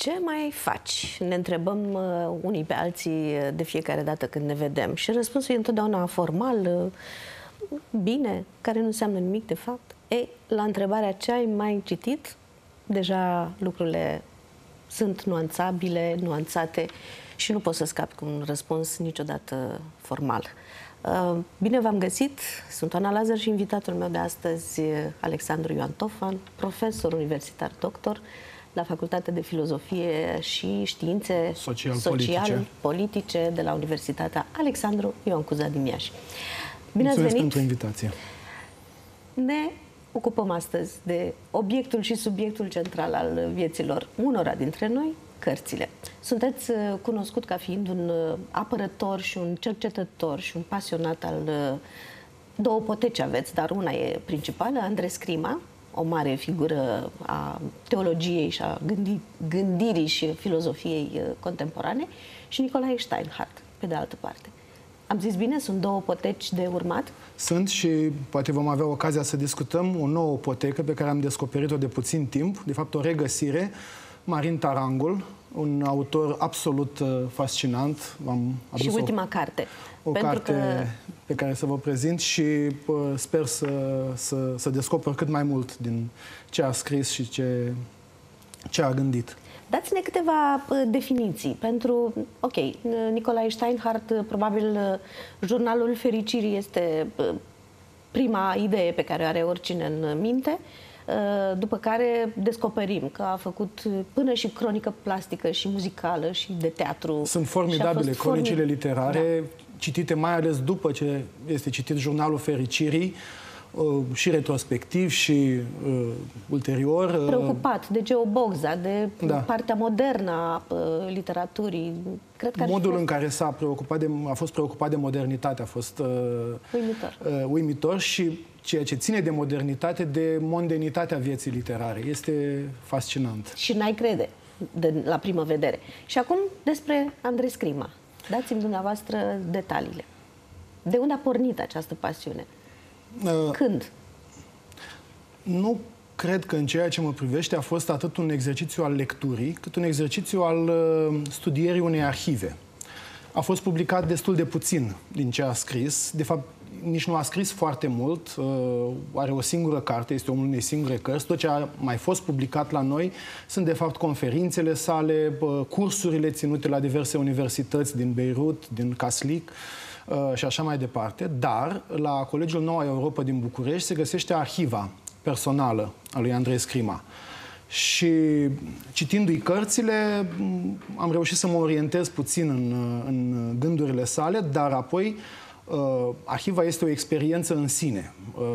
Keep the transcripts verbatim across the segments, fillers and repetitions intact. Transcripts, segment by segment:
Ce mai faci? Ne întrebăm uh, unii pe alții de fiecare dată când ne vedem. Și răspunsul e întotdeauna formal, uh, bine, care nu înseamnă nimic de fapt. Ei, la întrebarea ce ai mai citit, deja lucrurile sunt nuanțabile, nuanțate și nu poți să scapi cu un răspuns niciodată formal. Uh, bine v-am găsit! Sunt Oana Lazar și invitatul meu de astăzi, Alexandru Ioan Tofan, profesor universitar doctor la Facultatea de Filozofie și Științe Social-Politice Social de la Universitatea Alexandru Ioan Cuza din Iași. Bine ați venit! Pentru invitație! Ne ocupăm astăzi de obiectul și subiectul central al vieților unora dintre noi, cărțile. Sunteți cunoscut ca fiind un apărător și un cercetător și un pasionat al două poteci aveți, dar una e principală, Andrei Scrima, o mare figură a teologiei și a gândi, gândirii și filozofiei contemporane, și Nicolae Steinhardt, pe de altă parte. Am zis bine? Sunt două poteci de urmat? Sunt, și poate vom avea ocazia să discutăm o nouă potecă pe care am descoperit-o de puțin timp, de fapt o regăsire, Marin Tarangul, un autor absolut fascinant. Am adus și ultima o, carte. O Pentru carte că... pe care să vă prezint și pă, sper să, să, să descoper cât mai mult din ce a scris și ce, ce a gândit. Dați-ne câteva definiții pentru... Ok, Nicolae Steinhardt, probabil Jurnalul Fericirii este prima idee pe care o are oricine în minte, după care descoperim că a făcut până și cronică plastică și muzicală și de teatru. Sunt formidabile cronicile formi... literare, da, citite mai ales după ce este citit Jurnalul Fericirii, și retrospectiv și uh, ulterior. Preocupat de Geo Bogza, de da. partea modernă a uh, literaturii. Cred că Modul fost... în care s-a preocupat de, a fost preocupat de modernitate a fost uh, uimitor. Uh, uimitor și ceea ce ține de modernitate, de mondenitatea vieții literare. Este fascinant. Și n-ai crede, de, la primă vedere. Și acum despre Andrei Scrima. Dați-mi dumneavoastră detaliile. De unde a pornit această pasiune? Când? Nu cred că în ceea ce mă privește a fost atât un exercițiu al lecturii, cât un exercițiu al studierii unei arhive. A fost publicat destul de puțin din ce a scris. De fapt, nici nu a scris foarte mult. Are o singură carte, este omul unei singure cărți. Tot ce a mai fost publicat la noi sunt, de fapt, conferințele sale, cursurile ținute la diverse universități din Beirut, din Caslic, și așa mai departe, dar la Colegiul Noua Europa din București se găsește arhiva personală a lui Andrei Scrima. Și citindu-i cărțile, am reușit să mă orientez puțin în, în gândurile sale, dar apoi arhiva este o experiență în sine.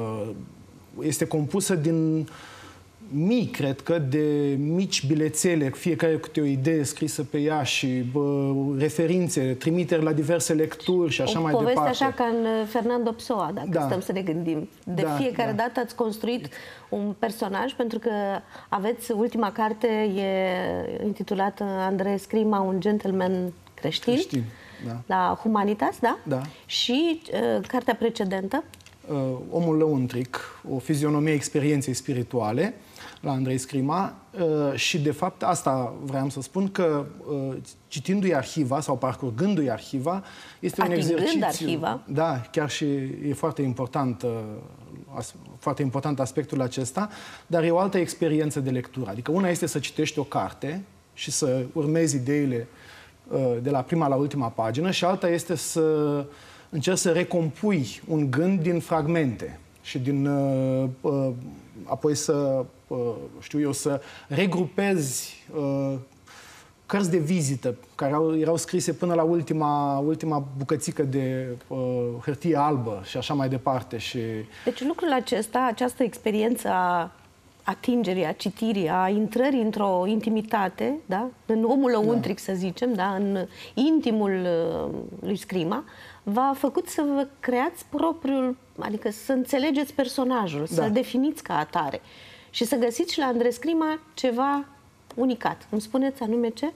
Este compusă din mii, cred că, de mici bilețele, fiecare câte o idee scrisă pe ea și bă, referințe, trimiteri la diverse lecturi și așa o mai departe. O poveste așa ca în Fernando Pessoa, dacă da. stăm să ne gândim. De da, fiecare da. dată ați construit un personaj, pentru că aveți, ultima carte e intitulată Andrei Scrima, un gentleman creștin, creștin da. la Humanitas, da? Da. Și uh, cartea precedentă? Uh, Omul lăuntric, o fizionomie experienței spirituale, la Andrei Scrima, uh, și de fapt asta vreau să spun, că uh, citindu-i arhiva sau parcurgându-i arhiva, este un exercițiu... arhiva. Da, chiar și e foarte important, uh, as, foarte important aspectul acesta, dar e o altă experiență de lectură. Adică una este să citești o carte și să urmezi ideile uh, de la prima la ultima pagină și alta este să încerci să recompui un gând din fragmente și din uh, uh, apoi să uh, știu eu, să regrupezi uh, cărți de vizită care au, erau scrise până la ultima, ultima bucățică de uh, hârtie albă și așa mai departe. Și... Deci lucrul acesta, această experiență a atingerii, a citirii, a intrării într-o intimitate, da? În omul lăuntric, da. să zicem, da? În intimul uh, lui Scrima, v-a făcut să vă creați propriul, adică să înțelegeți personajul, da. să definiți ca atare și să găsiți și la Andrei Scrima ceva unicat. Îmi spuneți anume ce?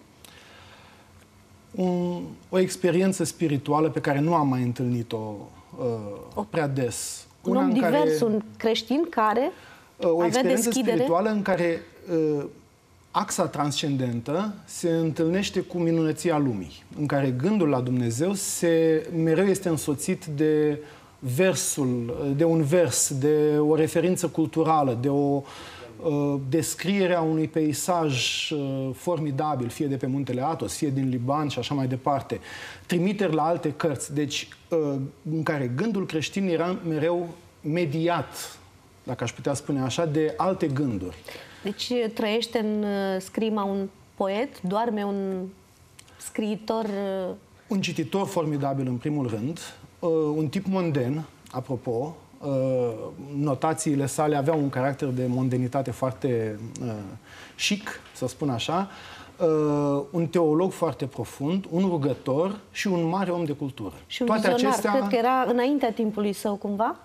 Un, o experiență spirituală pe care nu am mai întâlnit-o uh, prea des. Un Una om divers, care, un creștin care uh, o avea experiență deschidere. spirituală în care uh, axa transcendentă se întâlnește cu minunăția lumii, în care gândul la Dumnezeu se, mereu este însoțit de versul, de un vers, de o referință culturală, de o uh, descriere a unui peisaj uh, formidabil, fie de pe muntele Athos, fie din Liban și așa mai departe, trimiteri la alte cărți, deci uh, în care gândul creștin era mereu mediat, dacă aș putea spune așa, de alte gânduri. Deci trăiește în scrima un poet, doarme un scriitor... Un cititor formidabil, în primul rând, un tip monden, apropo, notațiile sale aveau un caracter de mondenitate foarte chic, să spun așa, un teolog foarte profund, un rugător și un mare om de cultură. Și un Toate vizionar, acestea... cred că era înaintea timpului său, cumva?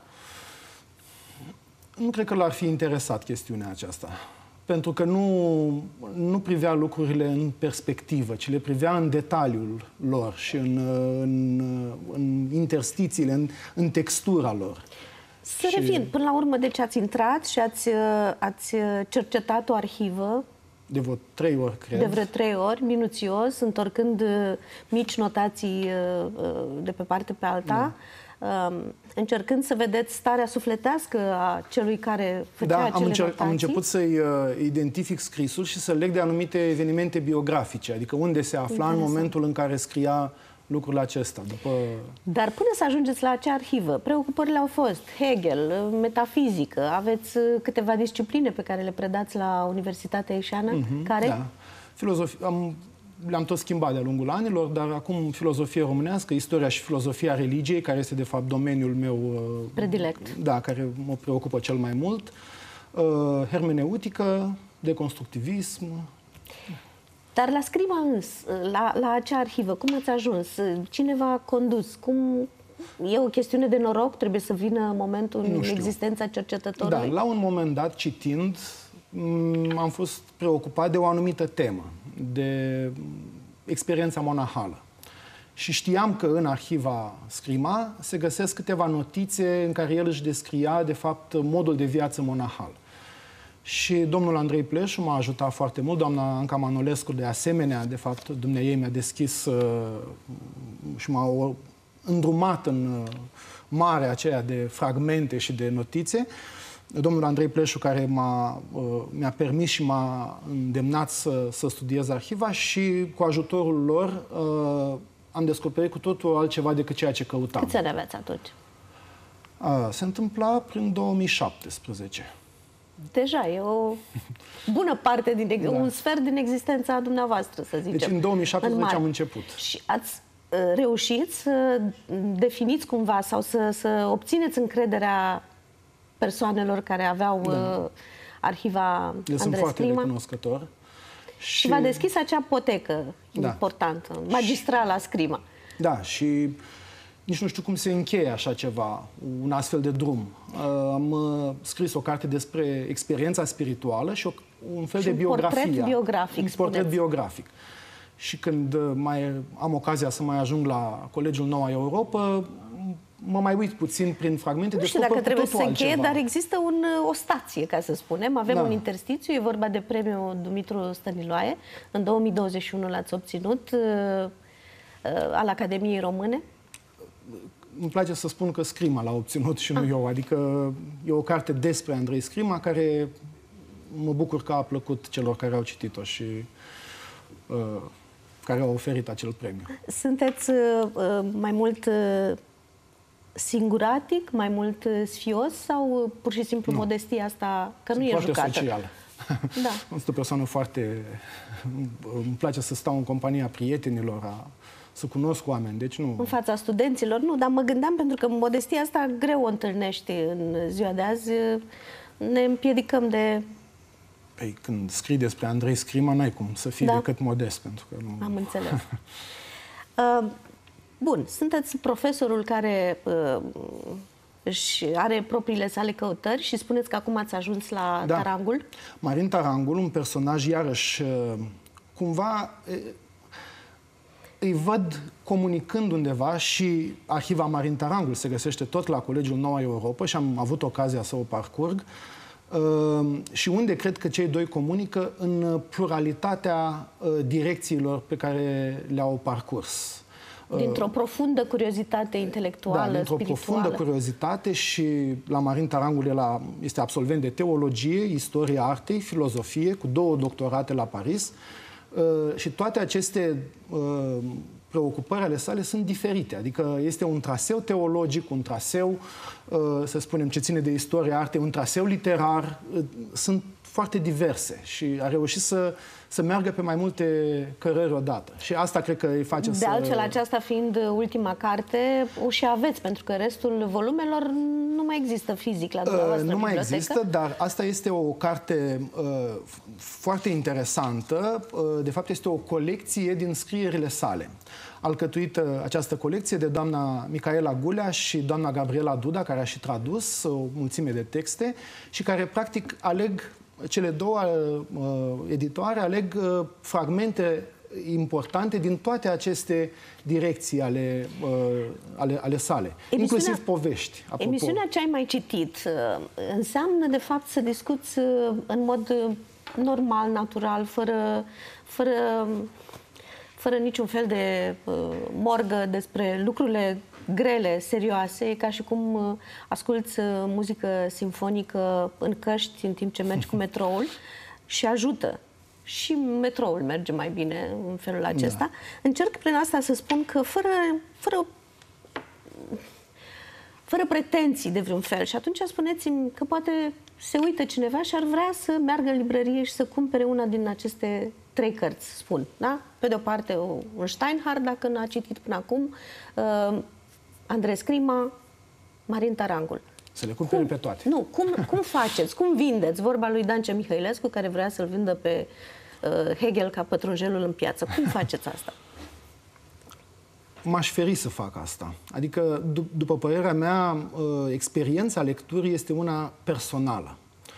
Nu cred că l-ar fi interesat chestiunea aceasta. Pentru că nu, nu privea lucrurile în perspectivă, ci le privea în detaliul lor și în, în, în interstițiile, în, în textura lor. Să și... revin, până la urmă, deci ați intrat și ați, ați cercetat o arhivă. De vreo trei ori, cred. De vreo trei ori, minuțios, întorcând mici notații de pe parte pe alta. Da. Încercând să vedeți starea sufletească a celui care făcea da, acele am, încer notații. am început să-i uh, identific scrisul și să leg de anumite evenimente biografice, adică unde se afla Interesant. În momentul în care scria lucrul acesta. După... Dar până să ajungeți la acea arhivă, preocupările au fost Hegel, metafizică, aveți câteva discipline pe care le predați la Universitatea Ieșeană, mm-hmm, care? Da. Filozofie, am... Le-am tot schimbat de-a lungul anilor, dar acum filozofie românească, istoria și filozofia religiei, care este de fapt domeniul meu predilect. Da, care mă preocupă cel mai mult. Hermeneutică, deconstructivism. Dar la scrima îns, la, la acea arhivă, cum ați ajuns? Cine v-a condus? Cum... E o chestiune de noroc? Trebuie să vină momentul în existența cercetătorului? Da, la un moment dat, citind, am fost preocupat de o anumită temă, de experiența monahală. Și știam că în arhiva Scrima se găsesc câteva notițe în care el își descria, de fapt, modul de viață monahal. Și domnul Andrei Pleșu m-a ajutat foarte mult, doamna Anca Manolescu, de asemenea, de fapt, dumneaei mi-a deschis uh, și m-a îndrumat în uh, marea aceea de fragmente și de notițe. Domnul Andrei Pleșu, care m-a, mi-a permis și m-a îndemnat să, să studiez arhiva și cu ajutorul lor am descoperit cu totul altceva decât ceea ce căutam. Câți ani aveați atunci? A, se întâmpla prin două mii șaptesprezece. Deja e o bună parte, din, da. un sfert din existența dumneavoastră, să zicem. Deci în două mii șaptesprezece am început. Și ați reușit să definiți cumva sau să, să obțineți încrederea persoanelor care aveau da. uh, arhiva Le sunt foarte recunoscător. Și, și v-a deschis acea potecă da. importantă, magistrala Scrima. Da, și nici nu știu cum se încheie așa ceva, un astfel de drum. Uh, am uh, scris o carte despre experiența spirituală și o, un fel și de un biografie. Portret biografic, un portret biografic. Și când uh, mai am ocazia să mai ajung la Colegiul Noua Europa, mă mai uit puțin prin fragmente. Nu știu dacă trebuie să se încheie, dar există un, o stație, ca să spunem. Avem da. un interstițiu, e vorba de premiul Dumitru Stăniloae. În două mii douăzeci și unu l-ați obținut, uh, uh, al Academiei Române. Îmi place să spun că Scrima l-a obținut și nu ah. eu. Adică e o carte despre Andrei Scrima, care mă bucur că a plăcut celor care au citit-o și uh, care au oferit acel premiu. Sunteți uh, mai mult... Uh, singuratic, mai mult sfios sau pur și simplu nu. modestia asta, că Sunt nu e foarte jucată? socială. Da. Sunt o persoană foarte... Îmi place să stau în compania prietenilor, a... să cunosc oameni, deci nu... În fața studenților, nu, dar mă gândeam pentru că modestia asta greu o întâlnești în ziua de azi, ne împiedicăm de... Păi, când scrii despre Andrei Scrima, n-ai cum să fii da. decât modest, pentru că nu... Am înțeles. uh, Bun, sunteți profesorul care uh, își are propriile sale căutări și spuneți că acum ați ajuns la da. Tarangul. Marin Tarangul, un personaj iarăși cumva îi văd comunicând undeva și arhiva Marin Tarangul se găsește tot la Colegiul Noua Europa și am avut ocazia să o parcurg. Și unde cred că cei doi comunică? În pluralitatea direcțiilor pe care le-au parcurs. Dintr-o profundă curiozitate intelectuală, da, dintr-o spirituală. profundă curiozitate și la Marin Tarangul este absolvent de teologie, istorie artei, filozofie, cu două doctorate la Paris. Și toate aceste preocupări ale sale sunt diferite. Adică este un traseu teologic, un traseu, să spunem, ce ține de istorie artei, un traseu literar. Sunt foarte diverse și a reușit să, să meargă pe mai multe cărări odată. Și asta cred că îi face de să... De altfel, aceasta fiind ultima carte, o și aveți, pentru că restul volumelor nu mai există fizic la dumneavoastră Nu mai bibliotecă. există, dar asta este o carte uh, foarte interesantă. Uh, de fapt, este o colecție din scrierile sale. Alcătuită această colecție de doamna Micaela Gulea și doamna Gabriela Duda, care a și tradus o mulțime de texte și care, practic, aleg, cele două uh, editoare aleg uh, fragmente importante din toate aceste direcții ale, uh, ale, ale sale, inclusiv povești. Apropo. Emisiunea Ce ai mai citit uh, înseamnă, de fapt, să discuți uh, în mod uh, normal, natural, fără, fără, fără niciun fel de uh, morgă despre lucrurile grele, serioase, e ca și cum uh, asculți uh, muzică simfonică în căști în timp ce mergi cu metroul și ajută. Și metroul merge mai bine în felul acesta. Da. Încerc prin asta să spun că fără, fără, fără pretenții de vreun fel. Și atunci spuneți-mi că poate se uită cineva și ar vrea să meargă în librărie și să cumpere una din aceste trei cărți, spun. Da? Pe de o parte un Steinhardt, dacă n-a citit până acum, uh, Andrei Scrima, Marin Tarangul. Să le cumpere pe toate. Nu, cum, cum faceți? Cum vindeți? Vorba lui Dancea Mihailescu, care vrea să-l vândă pe uh, Hegel ca pătrunjelul în piață. Cum faceți asta? M-aș feri să fac asta. Adică, după părerea mea, uh, experiența lecturii este una personală.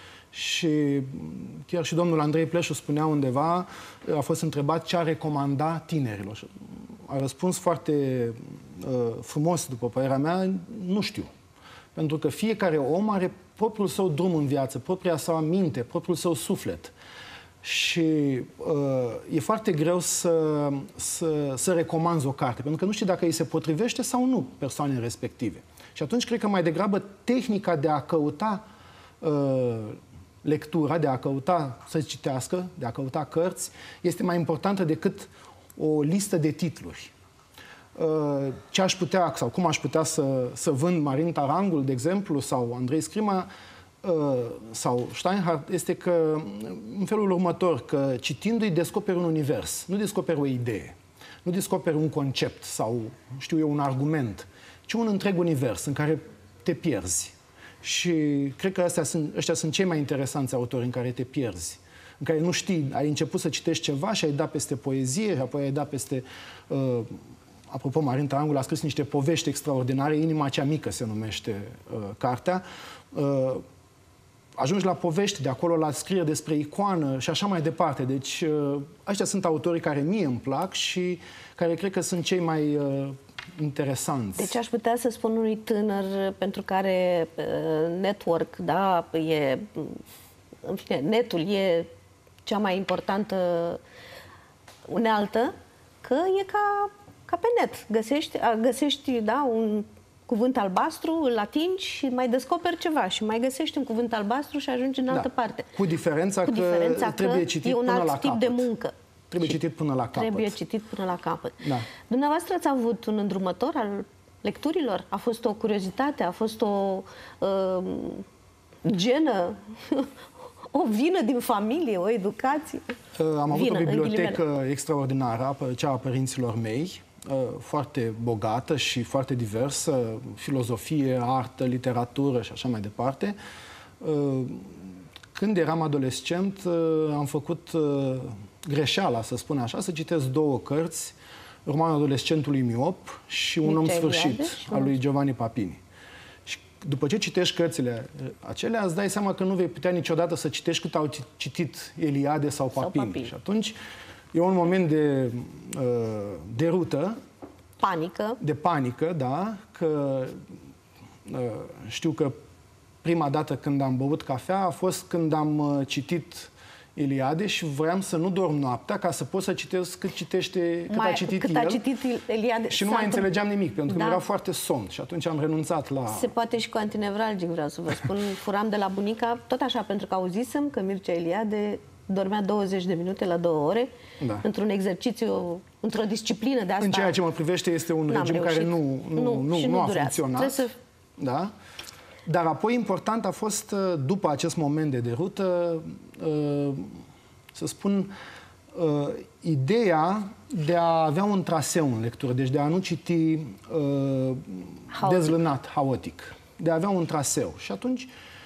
Și chiar și domnul Andrei Pleșu spunea undeva, a fost întrebat ce a recomanda tinerilor. Și a răspuns foarte uh, frumos, după părerea mea, nu știu. Pentru că fiecare om are propriul său drum în viață, propria sa minte, propriul său suflet. Și uh, e foarte greu să, să, să recomanzi o carte, pentru că nu știi dacă îi se potrivește sau nu persoanei respective. Și atunci cred că mai degrabă tehnica de a căuta uh, lectura, de a căuta să citească, de a căuta cărți, este mai importantă decât o listă de titluri. Ce aș putea, sau cum aș putea să, să vând Marin Tarangul, de exemplu, sau Andrei Scrima, sau Steinhardt, este că, în felul următor, că citindu-i descoperi un univers, nu descoperi o idee, nu descoperi un concept sau, știu eu, un argument, ci un întreg univers în care te pierzi. Și cred că astea sunt, ăștia sunt cei mai interesanți autori în care te pierzi, în care nu știi, ai început să citești ceva și ai dat peste poezie și apoi ai dat peste... Uh, Apropo, Marin Tarangul a scris niște povești extraordinare, Inima cea mică se numește uh, cartea. Uh, ajungi la povești, de acolo la scrieri despre icoană și așa mai departe. Deci, uh, ăștia sunt autorii care mie îmi plac și care cred că sunt cei mai uh, interesanți. Deci aș putea să spun unui tânăr pentru care uh, network, da, e, în fine, netul e cea mai importantă unealtă, că e ca Ca pe net. Găsești, găsești da, un cuvânt albastru, îl atingi și mai descoperi ceva și mai găsești un cuvânt albastru și ajungi în altă da. parte. Cu diferența, Cu că, diferența că trebuie citit e un până alt la tip capăt. de muncă. Trebuie citit până la capăt. Trebuie citit până la capăt. Da. Dumneavoastră ați avut un îndrumător al lecturilor? A fost o curiozitate? A fost o uh, genă? O vină din familie? O educație? Uh, am avut vină, o bibliotecă extraordinară, cea a părinților mei, foarte bogată și foarte diversă, filozofie, artă, literatură și așa mai departe. Când eram adolescent, am făcut greșeala, să spun așa, să citesc două cărți, romanul adolescentului miop și Un om sfârșit, al lui Giovanni Papini. Și după ce citești cărțile acelea, îți dai seama că nu vei putea niciodată să citești cât au citit Eliade sau Papini. Sau Papini. Și atunci e un moment de uh, derută. Panică. De panică, da, că uh, știu că prima dată când am băut cafea a fost când am uh, citit Iliade și voiam să nu dorm noaptea ca să pot să citesc cât citește, cât mai, a citit cât el. a citit Iliade. Și nu mai înțelegeam nimic, pentru că da. mi era foarte somn și atunci am renunțat la... Se poate și cu antinevralgic, vreau să vă spun. Furam de la bunica, tot așa, pentru că auzisem că Mircea Eliade dormea douăzeci de minute la două ore, da. într-un exercițiu, într-o disciplină de asta. În ceea ce mă privește este un regim reușit. care nu, nu, nu, nu, nu a funcționat. Să... Da? Dar apoi important a fost, după acest moment de derută, să spun, ideea de a avea un traseu în lectură, deci de a nu citi haotic. dezlănat, haotic, de a avea un traseu. Și atunci,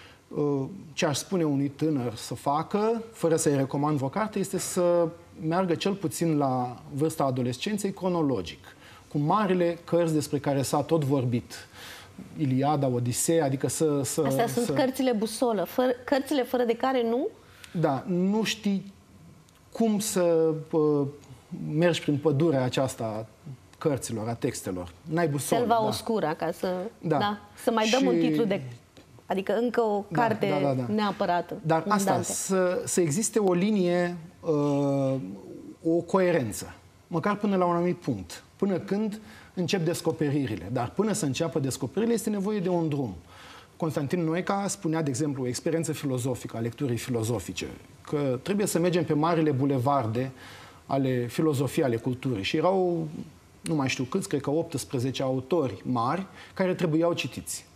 ce aș spune unui tânăr să facă, fără să-i recomand vreo carte, este să meargă cel puțin la vârsta adolescenței cronologic, cu marile cărți despre care s-a tot vorbit. Iliada, Odiseea, adică să... să Astea sunt să... cărțile busolă, fără, cărțile fără de care nu... Da, nu știi cum să uh, mergi prin pădurea aceasta a cărților, a textelor. N-ai busolă. Selva da. Oscura, ca să... Da. Da, să mai dăm și... un titlu de... Adică încă o carte da, da, da, da. neapărată. Dar asta, să, să existe o linie, uh, o coerență, măcar până la un anumit punct, până când încep descoperirile. Dar până să înceapă descoperirile este nevoie de un drum. Constantin Noica spunea, de exemplu, o experiență filozofică, a lecturii filozofice, că trebuie să mergem pe marile bulevarde ale filozofiei, ale culturii. Și erau, nu mai știu câți, cred că optsprezece autori mari care trebuiau citiți.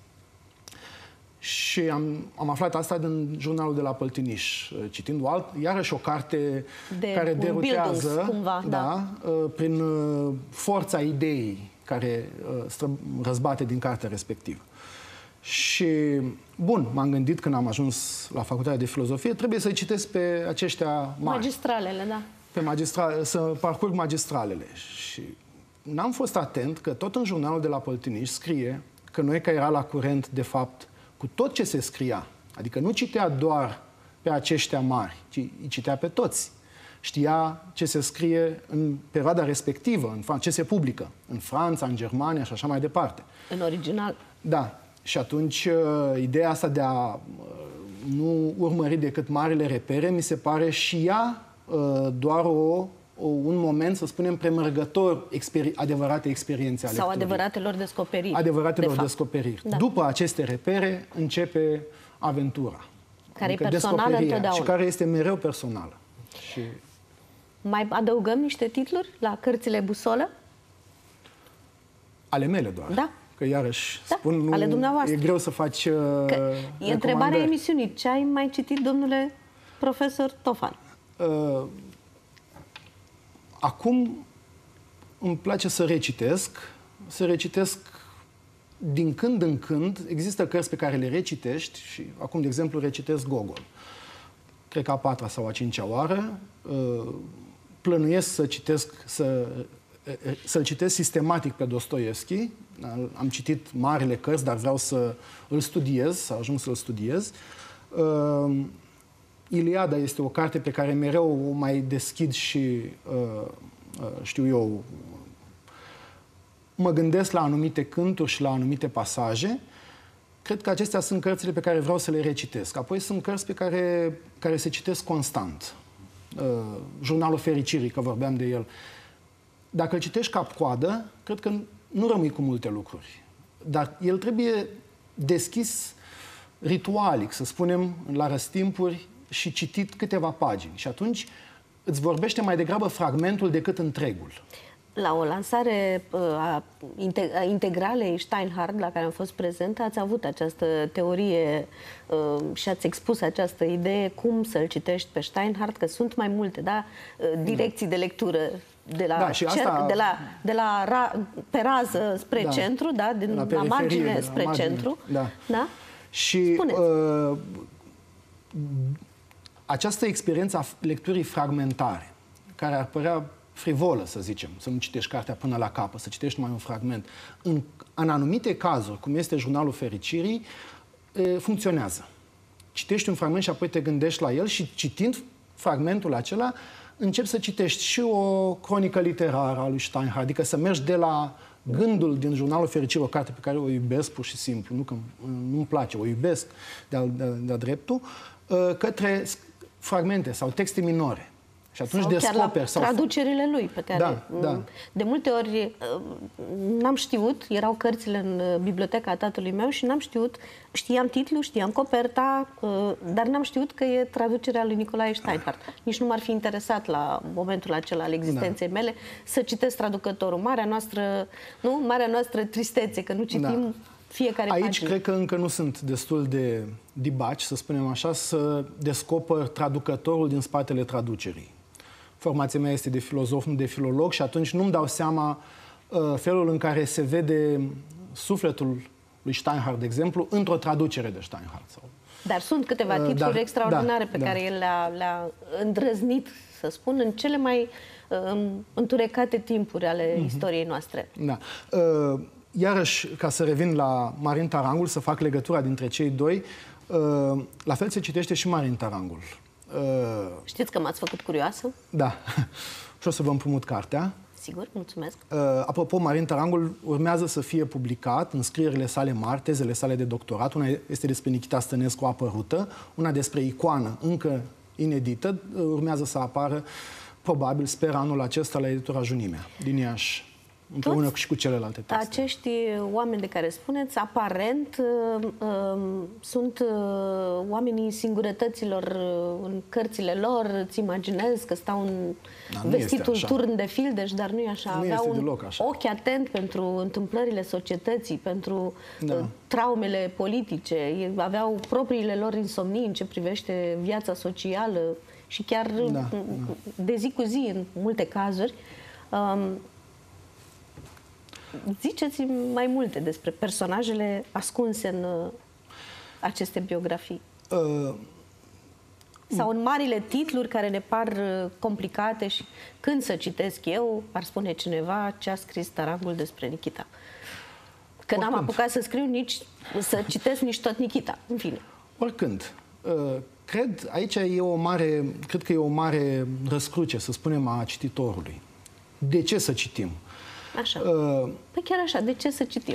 Și am, am aflat asta din jurnalul de la Păltiniș, citind o alt, iarăși o carte de care derutează cumva, da, da. prin forța ideii care răzbate din cartea respectivă. Și, bun, m-am gândit când am ajuns la facultatea de filozofie, trebuie să-i citesc pe aceștia mari. Magistralele, da. Pe magistra... Să parcurg magistralele. Și n-am fost atent că tot în jurnalul de la Păltiniș scrie că Noica era la curent, de fapt, cu tot ce se scria. Adică nu citea doar pe aceștia mari, ci îi citea pe toți. Știa ce se scrie în perioada respectivă, în ce se publică, în Franța, în Germania și așa mai departe. În original. Da. Și atunci ideea asta de a nu urmări decât marile repere, mi se pare și ea doar o, o, un moment, să spunem, premergător experi adevărate experiențe ale Sau lecturii. adevăratelor descoperiri. Adevăratelor de descoperiri. Da. După aceste repere începe aventura. Care adică e personală întotdeauna. Și care este mereu personală. Și... Mai adăugăm niște titluri la cărțile busolă? Ale mele doar. Da. Că iarăși da, spun, nu, ale dumneavoastră. E greu să faci uh, e întrebarea emisiunii. Ce ai mai citit, domnule profesor Tofan? Uh, acum îmi place să recitesc. Să recitesc din când în când. Există cărți pe care le recitești și acum, de exemplu, recitesc Gogol. Cred că a patra sau a cincea oară. Uh, plănuiesc să citesc, să, să-l citesc sistematic pe Dostoievski. Am citit marile cărți, dar vreau să îl studiez, să ajung să-l studiez. Uh, Iliada este o carte pe care mereu o mai deschid și, uh, uh, știu eu, mă gândesc la anumite cânturi și la anumite pasaje. Cred că acestea sunt cărțile pe care vreau să le recitesc. Apoi sunt cărți pe care, care se citesc constant. Uh, Jurnalul Fericirii, că vorbeam de el. Dacă îl citești cap-coadă, cred că nu rămâi cu multe lucruri. Dar el trebuie deschis ritualic, să spunem, la răstimpuri și citit câteva pagini. Și atunci îți vorbește mai degrabă fragmentul decât întregul. La o lansare a integralei Steinhardt, la care am fost prezent, ați avut această teorie și ați expus această idee cum să-l citești pe Steinhardt, că sunt mai multe, da? Direcții de lectură de la, da, și cerc, asta... de la, de la ra, pe rază spre da, centru, da? Din la, la margine spre la margine. centru. Da. Da? Și uh, această experiență a lecturii fragmentare, care ar părea frivolă, să zicem, să nu citești cartea până la capăt, să citești numai un fragment. În, în anumite cazuri, cum este Jurnalul Fericirii, funcționează. Citești un fragment și apoi te gândești la el și citind fragmentul acela, începi să citești și o cronică literară a lui Steinhardt, adică să mergi de la, gândul din Jurnalul Fericirii, o carte pe care o iubesc pur și simplu, nu că nu-mi place, o iubesc de-a de de dreptul, către fragmente sau texte minore. Și atunci sau descoperi... Chiar la sau traducerile lui pe care... Da, da. De multe ori n-am știut, erau cărțile în biblioteca tatălui meu și n-am știut, știam titlul, știam coperta, dar n-am știut că e traducerea lui Nicolae Steinhardt. Nici nu m-ar fi interesat la momentul acela al existenței da. mele să citesc traducătorul. Marea noastră, nu? Marea noastră tristețe, că nu citim... Da. Fiecare Aici pagină. Cred că încă nu sunt destul de dibaci, să spunem așa, să descoper traducătorul din spatele traducerii. Formația mea este de filozof, nu de filolog, și atunci nu-mi dau seama uh, felul în care se vede sufletul lui Steinhardt, de exemplu, într-o traducere de Steinhardt. Sau... Dar sunt câteva titluri uh, dar, extraordinare da, pe da. care el le-a le-a îndrăznit, să spun, în cele mai uh, întunecate timpuri ale uh-huh. istoriei noastre. Da. Uh, Iarăși, ca să revin la Marin Tarangul, să fac legătura dintre cei doi, uh, la fel se citește și Marin Tarangul. Uh, Știți că m-ați făcut curioasă? Da. Și o să vă împrumut cartea. Sigur, mulțumesc. Uh, apropo, Marin Tarangul urmează să fie publicat în scrierile sale mari, tezele sale de doctorat. Una este despre Nichita Stănescu apărută, una despre Icoană, încă inedită, urmează să apară, probabil, sper, anul acesta la editura Junimea, din Iași. Împreună toți și cu celelalte texte. Acești oameni de care spuneți, aparent, uh, uh, sunt uh, oamenii singurătăților uh, în cărțile lor. Îți imaginezi că stau în da, vestitul turn de fildeș, dar nu e așa. Nu Aveau un așa. ochi atent pentru întâmplările societății, pentru da. uh, traumele politice. Aveau propriile lor insomnii în ce privește viața socială și chiar da, da. de zi cu zi, în multe cazuri. Um, Ziceți mai multe despre personajele ascunse în uh, aceste biografii. Uh, Sau în marile titluri care ne par uh, complicate și când să citesc eu, ar spune cineva ce a scris Tarangul despre Nichita. Că n-am apucat să scriu nici, să citesc nici tot Nichita, în fine. Oricând. Uh, cred, aici e o mare, cred că e o mare răscruce, să spunem, a cititorului. De ce să citim? Așa. Uh, păi chiar așa, de ce să citim?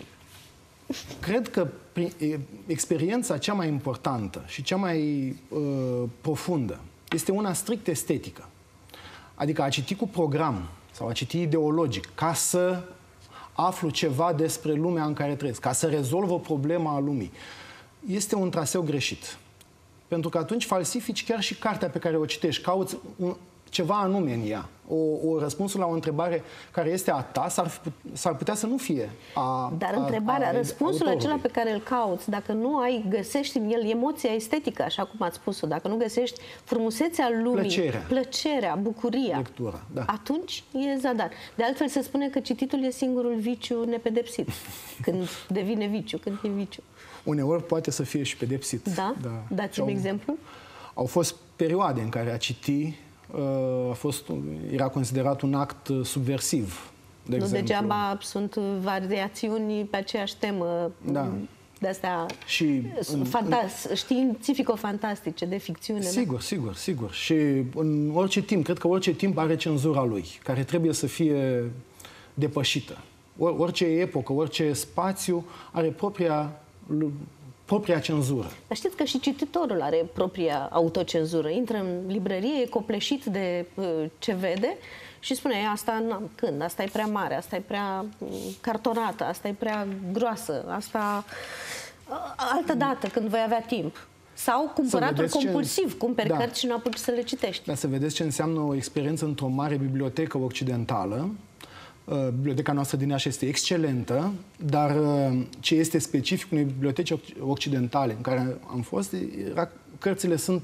Cred că prin, experiența cea mai importantă și cea mai uh, profundă este una strict estetică. Adică a citi cu program sau a citi ideologic ca să aflu ceva despre lumea în care trăiesc, ca să rezolv o problemă a lumii. Este un traseu greșit. Pentru că atunci falsifici chiar și cartea pe care o citești, cauți un, ceva anume în ea. O, o răspunsul la o întrebare care este a ta s-ar putea să nu fie a Dar întrebarea, a, a răspunsul autorului. acela pe care îl cauți, dacă nu ai, găsești în el emoția estetică, așa cum ați spus-o, dacă nu găsești frumusețea lumii, plăcerea, plăcerea bucuria, lectura, da. atunci e zadar. De altfel se spune că cititul e singurul viciu nepedepsit, când devine viciu, când e viciu. Uneori poate să fie și pedepsit. Da? da. Dați-mi exemplu. Au fost perioade în care a citi a fost, era considerat un act subversiv. De nu exemplu. degeaba sunt variațiuni pe aceeași temă. Da. De-astea în, științifico-fantastice, de ficțiune. Sigur, da? sigur, sigur. Și în orice timp, cred că orice timp are cenzura lui, care trebuie să fie depășită. Or, orice epocă, orice spațiu are propria propria cenzură. Dar știți că și cititorul are propria autocenzură. Intră în librărie, e copleșit de uh, ce vede și spune, asta n-am, când, asta e prea mare, asta e prea uh, cartonată, asta e prea groasă, asta uh, altă dată, când voi avea timp. Sau cumpăratul compulsiv, ce... cumperi da. cărți și nu apuci să le citești. Dar să vedeți ce înseamnă o experiență într-o mare bibliotecă occidentală. Biblioteca noastră din Iași este excelentă, dar ce este specific unei biblioteci occidentale în care am fost, era, cărțile sunt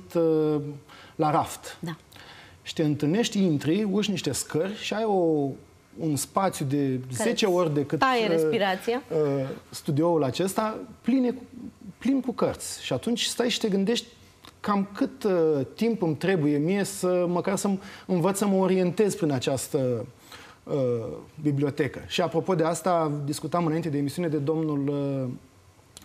la raft. Da. Și te întâlnești, intri, urci niște scări și ai o, un spațiu de zece ori decât taie respirația. studioul acesta, pline, plin cu cărți. Și atunci stai și te gândești cam cât uh, timp îmi trebuie mie să măcar să învăț să mă orientez prin această uh, bibliotecă. Și apropo de asta, discutam înainte de emisiune de domnul uh,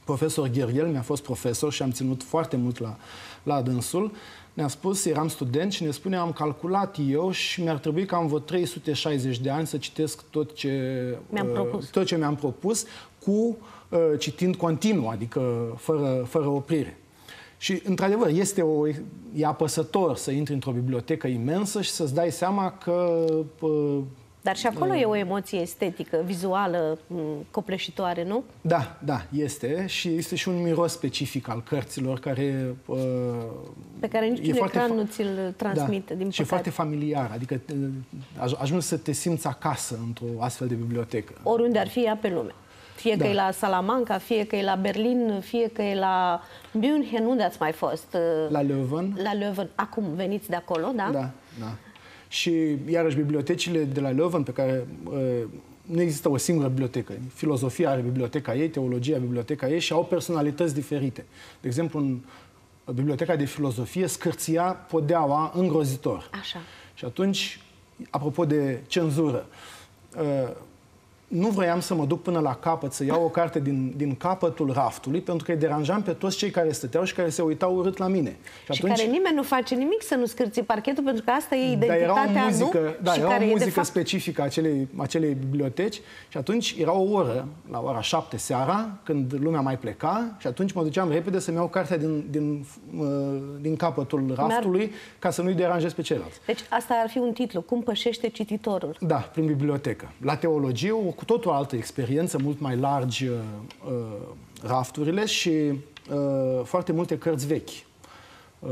profesor Gherghel, mi-a fost profesor și am ținut foarte mult la, la dânsul, ne-a spus, eram student și ne spune, am calculat eu și mi-ar trebui cam vreo trei sute șaizeci de ani să citesc tot ce mi-am propus, tot ce mi-am propus cu citind continuu, adică fără, fără oprire. Și, într-adevăr, este o, e apăsător să intri într-o bibliotecă imensă și să-ți dai seama că... Dar și acolo uh, e o emoție estetică, vizuală, copleșitoare, nu? Da, da, este. Și este și un miros specific al cărților care... Uh, pe care niciun ecran nu ți-l transmite, da, din și păcate. foarte familiar. Adică uh, ajungi să te simți acasă într-o astfel de bibliotecă. Oriunde ar fi ea pe lume. Fie da. că e la Salamanca, fie că e la Berlin, fie că e la München, unde ați mai fost? La Leuven. La Leuven. Acum veniți de acolo, da? Da, da. Și, iarăși, bibliotecile de la Leuven, pe care uh, nu există o singură bibliotecă. Filozofia are biblioteca ei, teologia biblioteca ei și au personalități diferite. De exemplu, în biblioteca de filozofie scârția podeaua îngrozitor. Așa. Și atunci, apropo de cenzură, uh, nu vroiam să mă duc până la capăt, să iau o carte din, din capătul raftului, pentru că îi deranjam pe toți cei care stăteau și care se uitau urât la mine. Și, și atunci, care nimeni nu face nimic să nu scârție parchetul, pentru că asta e identitatea, da, era o muzică, nu? Da, și era care o muzică e de fapt... specifică a acelei, acelei biblioteci și atunci era o oră, la ora șapte seara, când lumea mai pleca și atunci mă duceam repede să-mi iau cartea din, din, din capătul raftului ca să nu-i deranjez pe ceilalți. Deci asta ar fi un titlu, Cum pășește cititorul. Da, prin bibliotecă. La teologie, o cu totul altă experiență, mult mai largi uh, rafturile și uh, foarte multe cărți vechi. Uh,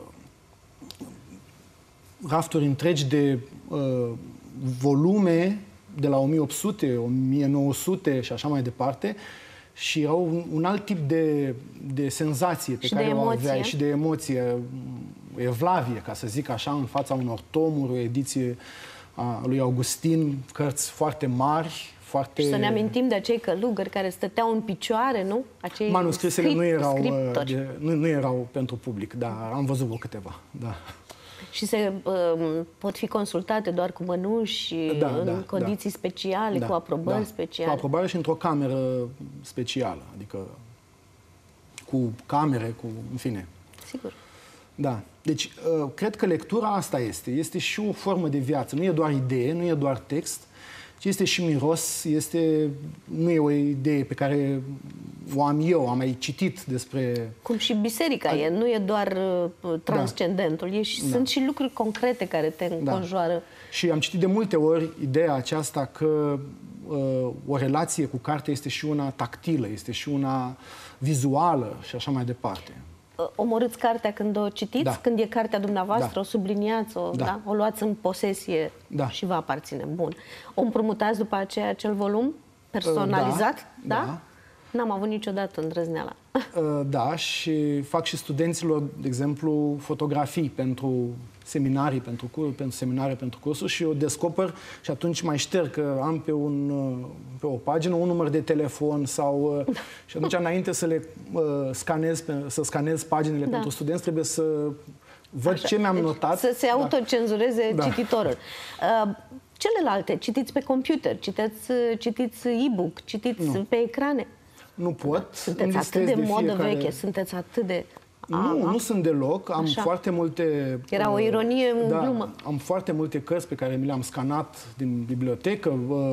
rafturi întregi de uh, volume de la o mie opt sute, o mie nouă sute și așa mai departe și erau un, un alt tip de, de senzație pe și care de o emoție. aveai și de emoție, evlavie, ca să zic așa, în fața unor tomuri, o ediție a lui Augustin, cărți foarte mari, foarte... Și să ne amintim de acei călugări care stăteau în picioare, nu? Acei manuscrisele script, nu erau, de, nu, nu erau pentru public, dar am văzut vreo câteva. Da. Și se uh, pot fi consultate doar cu mănuși, da, în da, condiții da. speciale, da, cu aprobări da. speciale. Cu aprobare și într-o cameră specială, adică cu camere, cu... în fine. Sigur. Da. Deci, uh, cred că lectura asta este. Este și o formă de viață. Nu e doar idee, nu e doar text, ci este și miros, este, nu e o idee pe care o am eu, am mai citit despre... Cum și biserica A... e, nu e doar uh, transcendentul, da. E și, da. Sunt și lucruri concrete care te înconjoară. Da. Și am citit de multe ori ideea aceasta că uh, o relație cu carte este și una tactilă, este și una vizuală și așa mai departe. Omorâți cartea când o citiți, da. Când e cartea dumneavoastră, da. O subliniați, o, da. Da? O luați în posesie da. Și vă aparține. Bun. O împrumutați după aceea acel volum personalizat? Da. Da? da. N-am avut niciodată îndrăzneala. Da, și fac și studenților, de exemplu, fotografii pentru seminarii, pentru, cur, pentru seminare, pentru cursuri și eu descoper și atunci mai șterg că am pe, un, pe o pagină un număr de telefon sau... Și atunci, înainte să le uh, scanez, să scanez paginile da. Pentru studenți, trebuie să văd Așa. Ce mi-am deci, notat. Să se autocenzureze da. Cititorul. Uh, celelalte, citiți pe computer, citiți, citiți e-book, citiți nu. Pe ecrane. Nu pot. Sunteți atât de, de modă fiecare... veche, sunteți atât de... Nu, Aha. nu sunt deloc. Am Așa. Foarte multe... Era o ironie în da, glumă. Am foarte multe cărți pe care mi le-am scanat din bibliotecă,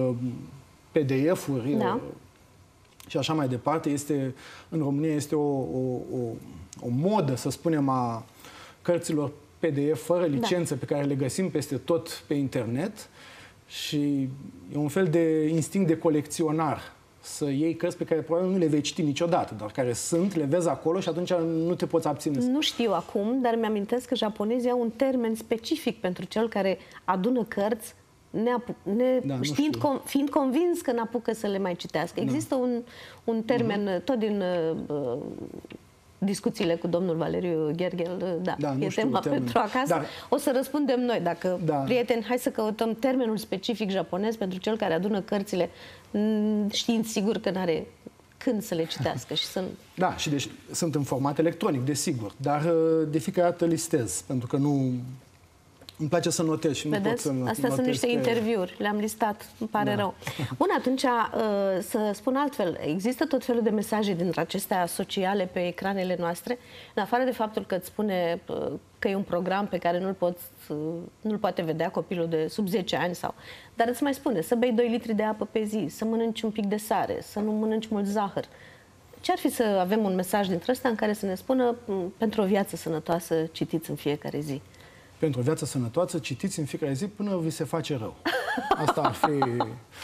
P D F-uri da. Și așa mai departe. Este, în România este o, o, o, o modă, să spunem, a cărților P D F fără licență, da. Pe care le găsim peste tot pe internet și e un fel de instinct de colecționar. Să iei cărți pe care probabil nu le vei citi niciodată, dar care sunt, le vezi acolo și atunci nu te poți abține. Nu știu acum, dar mi-amintesc că japonezii au un termen specific pentru cel care adună cărți ne, ne, da, știind, com, fiind convins că n-apucă să le mai citească. Există da. un, un termen, uh-huh. tot din uh, discuțiile cu domnul Valeriu Gherghel, da, da e tema pentru acasă. Dar... O să răspundem noi. Dacă, da. Prieteni, hai să căutăm termenul specific japonez pentru cel care adună cărțile știind sigur că n-are când să le citească. Și să... Da, și deci sunt în format electronic, desigur, dar de fiecare dată listez, pentru că nu, Îmi place să notez și Vedeți? nu pot să notez. Astea sunt niște pe... interviuri, le-am listat, îmi pare da. rău. Bun, atunci să spun altfel, există tot felul de mesaje dintre acestea sociale pe ecranele noastre, în afară de faptul că îți spune că e un program pe care nu-l poți, nu-l poate vedea copilul de sub zece ani, sau, dar îți mai spune să bei doi litri de apă pe zi, să mănânci un pic de sare, să nu mănânci mult zahăr. Ce ar fi să avem un mesaj dintre ăsta în care să ne spună pentru o viață sănătoasă citiți în fiecare zi? Pentru o viață sănătoasă, citiți în fiecare zi până vi se face rău. Asta ar fi, uh,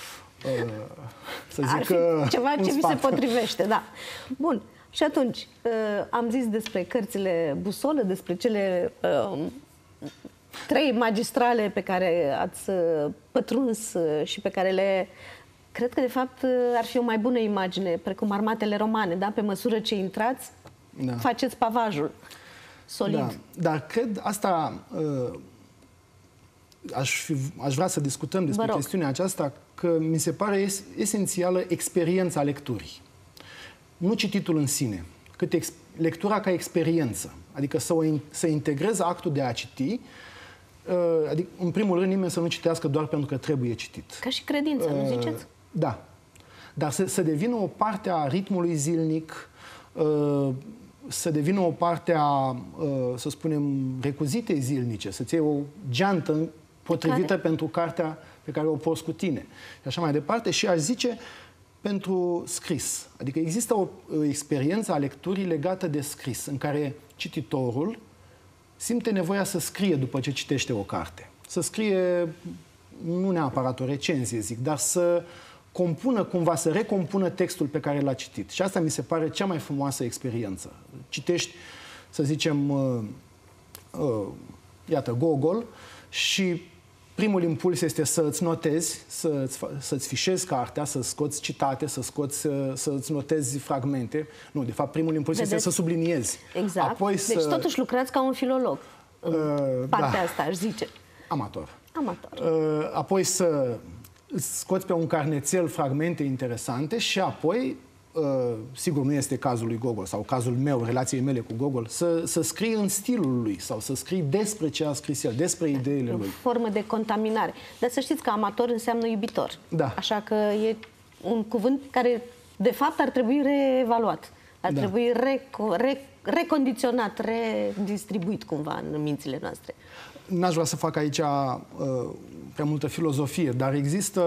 să zic, ar fi ceva ce vi se potrivește, da. Bun. Și atunci, uh, am zis despre cărțile busolă, despre cele uh, trei magistrale pe care ați uh, pătruns uh, și pe care le... Cred că, de fapt, uh, ar fi o mai bună imagine, precum armatele romane, da? Pe măsură ce intrați, da. faceți pavajul. Solid. Da, dar cred asta, uh, aș, fi, aș vrea să discutăm despre chestiunea aceasta, că mi se pare es, esențială experiența lecturii. Nu cititul în sine, cât ex, lectura ca experiență. Adică să, o, să integreze actul de a citi, uh, adică, în primul rând, nimeni să nu citească doar pentru că trebuie citit. Ca și credința, uh, nu ziceți? Da. Dar să, să devină o parte a ritmului zilnic, uh, să devină o parte a, să spunem, recuzitei zilnice, să-ți iei o geantă potrivită care? pentru cartea pe care o porți cu tine. Și așa mai departe. Și aș zice pentru scris. Adică există o, o experiență a lecturii legată de scris, în care cititorul simte nevoia să scrie după ce citește o carte. Să scrie, nu neapărat o recenzie, zic, dar să compună cumva, să recompună textul pe care l-a citit. Și asta mi se pare cea mai frumoasă experiență. Citești, să zicem, uh, uh, iată, Gogol și primul impuls este să-ți notezi, să-ți, să-ți fișezi cartea, să scoți citate, să scoți, să-ți notezi fragmente. Nu, de fapt, primul impuls Vedeți? este să subliniezi. Exact. Apoi deci să... totuși lucrați ca un filolog. În uh, partea da. asta, aș zice. Amator. Amator. Uh, apoi să scoți pe un carnețel fragmente interesante și apoi, uh, sigur nu este cazul lui Gogol sau cazul meu, relației mele cu Gogol, să, să scrii în stilul lui sau să scrii despre ce a scris el, despre da, ideile lui. O formă de contaminare. Dar să știți că amator înseamnă iubitor. Da. Așa că e un cuvânt care, de fapt, ar trebui reevaluat. Ar da. trebui reco re recondiționat, redistribuit cumva în mințile noastre. N-aș vrea să fac aici uh, prea multă filozofie, dar există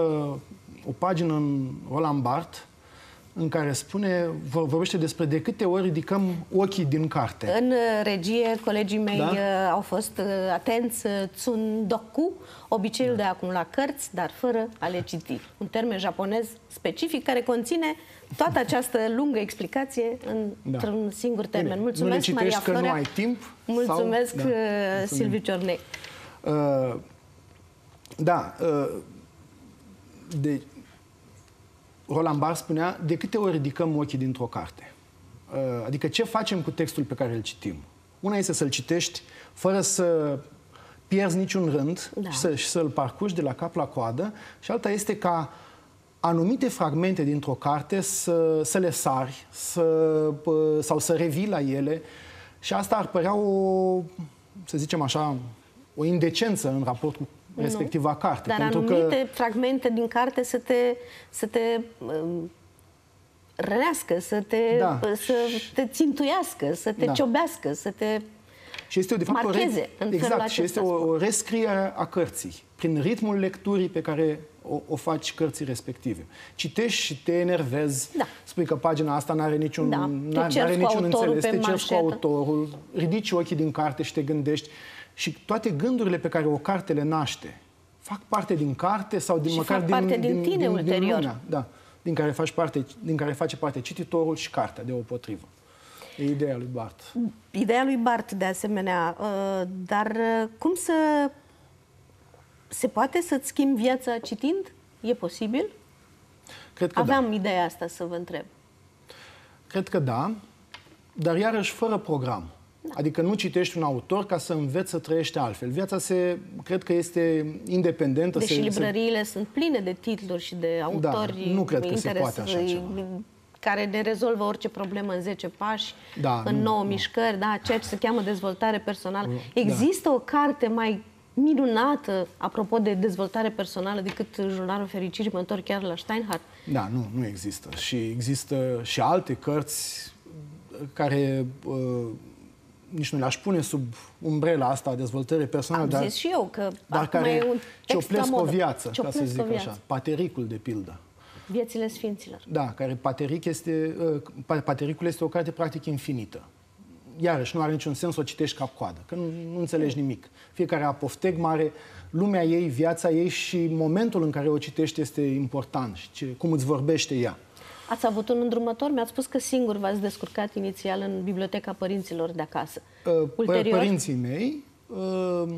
o pagină în Roland Barthes în care spune, vorbește despre de câte ori ridicăm ochii din carte. În regie, colegii mei da? au fost atenți, tsundoku, obiceiul da. de a acumula cărți, dar fără a le citi. Un termen japonez specific care conține toată această lungă explicație într-un da. singur termen. Bine, mulțumesc, nu le Maria că Florea. nu ai timp. Mulțumesc, sau... da, Silviu Ciornei. Uh, da, uh, de... Roland Barthes spunea, de câte ori ridicăm ochii dintr-o carte? Uh, adică ce facem cu textul pe care îl citim? Una este să-l citești fără să pierzi niciun rând da. și, să, și să-l parcurgi de la cap la coadă, și alta este ca anumite fragmente dintr-o carte să, să le sari să, sau să revii la ele, și asta ar părea o, să zicem așa, o indecență în raport cu respectiva carte. Dar pentru anumite că... fragmente din carte să te, să te um, rănească, să te, da. să te țintuiască, să te da. ciobească, să te și este, de fapt, marcheze o re... Exact, și este o, o rescriere a cărții, prin ritmul lecturii pe care o, o faci cărții respective. Citești și te enervezi, da. spui că pagina asta nu are niciun, da. n-are niciun înțeles, te ceri cu autorul, ridici ochii din carte și te gândești. Și toate gândurile pe care o carte le naște fac parte din carte sau din, și măcar fac din, parte din, din tine din, ulterior. Din lumea, da, din care faci parte, din care face parte cititorul și cartea deopotrivă. E ideea lui Barthes. Ideea lui Barthes, de asemenea. Dar cum să se poate să-ți schimbi viața citind? E posibil? Cred că Aveam da. ideea asta să vă întreb. Cred că da, dar iarăși fără program. Da. Adică nu citești un autor ca să înveți să trăiești altfel. Viața se, cred că este independentă. Deși se, librăriile se... sunt pline de titluri și de autori da, nu cred că se poate așa ceva. Care ne rezolvă orice problemă în zece pași, da, în nu, nouă nu. mișcări, da, ceea ce se cheamă dezvoltare personală. Există da. o carte mai minunată, apropo de dezvoltare personală, decât Jurnalul Fericirii. Mă întorc chiar la Steinhardt. Da, nu, nu există. Și există și alte cărți care uh, nici nu le-aș pune sub umbrela asta a dezvoltării personale. Am dar, zis și eu că dar care e un cioplesc o viață, ca să zic viață. așa. Patericul, de pildă. Viețile Sfinților. Da, care Pateric este, uh, Patericul este o carte practic infinită. Iarăși, nu are niciun sens să o citești cap-coadă, că nu, nu înțelegi nimic. Fiecare apoftegmă are lumea ei, viața ei și momentul în care o citești este important și ce, cum îți vorbește ea. Ați avut un îndrumător? Mi-ați spus că singur v-ați descurcat inițial în biblioteca părinților de acasă. Uh, Ulterior? Părinții mei... Uh,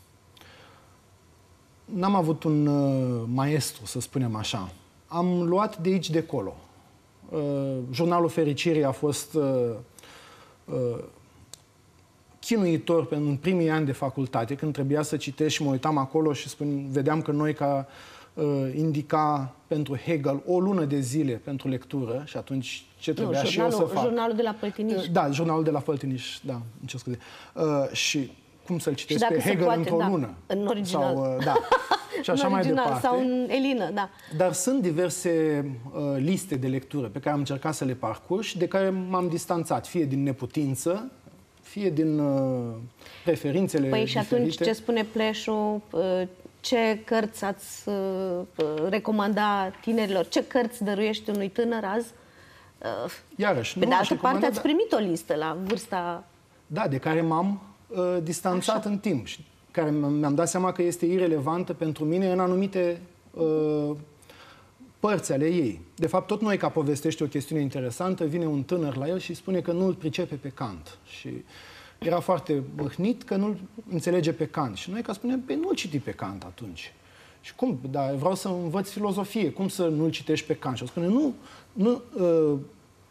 n-am avut un uh, maestru, să spunem așa. Am luat de aici de acolo. Uh, Jurnalul Fericirii a fost uh, uh, chinuitor în primii ani de facultate, când trebuia să citesc și mă uitam acolo și spun, vedeam că noi ca uh, indica pentru Hegel o lună de zile pentru lectură și atunci ce trebuia nu, și eu să fac? Jurnalul de la Păltiniș. Da, Jurnalul de la Păltiniș, da, îmi cer scuze. Uh, și cum să-l citesc pe Hegel într-o da, lună? În original. Sau, uh, da. Și așa în mai original, departe. sau în Elină, da. Dar sunt diverse uh, liste de lectură pe care am încercat să le parcurg și de care m-am distanțat, fie din neputință, fie din uh, preferințele Păi și diferite. atunci ce spune Pleșu? Uh, ce cărți ați uh, recomanda tinerilor? Ce cărți dăruiești unui tânăr azi? Uh, Iarăși, pe nu de aș altă parte recomanda, ați primit o listă la vârsta... Da, de care m-am uh, distanțat Așa. în timp și care mi-am dat seama că este irelevantă pentru mine în anumite uh, părți ale ei. De fapt, tot noi, ca povestește o chestiune interesantă, vine un tânăr la el și spune că nu-l pricepe pe Kant. Și era foarte bâhnit că nu-l înțelege pe Kant. Și noi, ca spunem, pe nu-l citi pe Kant atunci. Și cum? Dar vreau să învăț filozofie. Cum să nu-l citești pe Kant? Și o spune, nu, nu, uh,